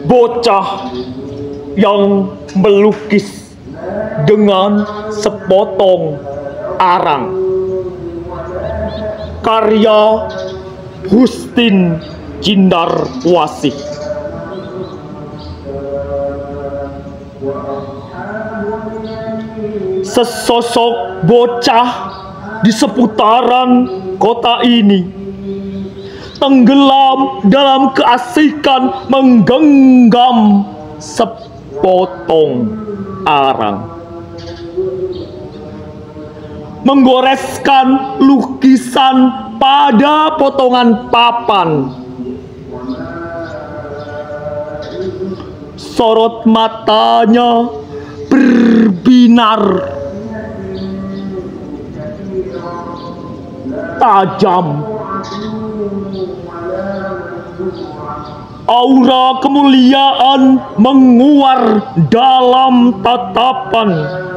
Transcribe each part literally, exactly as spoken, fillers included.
Bocah yang melukis dengan sepotong arang, karya Hustin Cindarwasih. Sesosok bocah di seputaran kota ini tenggelam dalam keasikan menggenggam sepotong arang, menggoreskan lukisan pada potongan papan. Sorot matanya berbinar tajam. Aura kemuliaan menguar dalam tatapan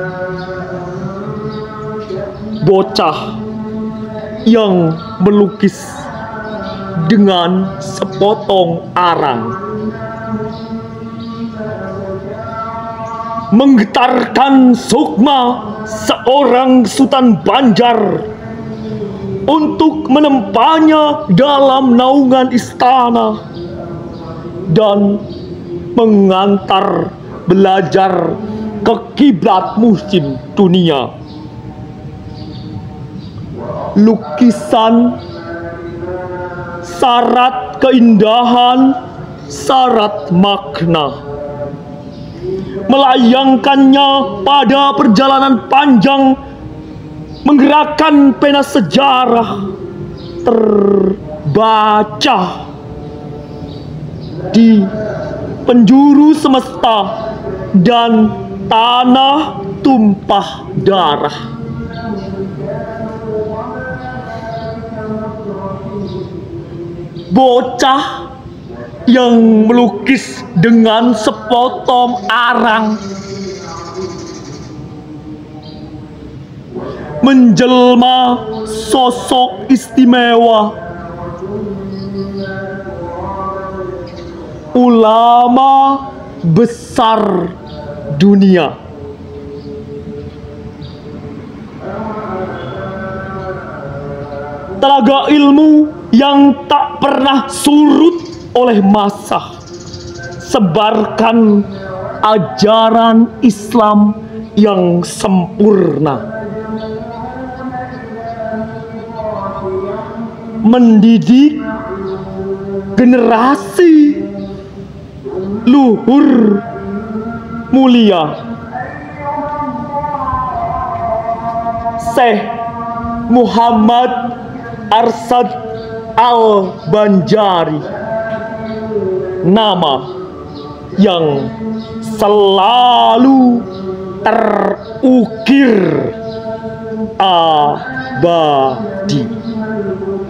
bocah yang melukis dengan sepotong arang, menggetarkan sukma seorang Sultan Banjar untuk menempanya dalam naungan istana dan mengantar belajar ke kiblat musim dunia. Lukisan syarat keindahan, syarat makna, melayangkannya pada perjalanan panjang, menggerakkan pena sejarah, terbaca di penjuru semesta dan tanah tumpah darah. Bocah yang melukis dengan sepotong arang menjelma sosok istimewa, ulama besar dunia. Tenaga ilmu yang tak pernah surut oleh masa, sebarkan ajaran Islam yang sempurna, mendidik generasi luhur mulia. Syekh Muhammad Arsad Al-Banjari, nama yang selalu terukir abadi.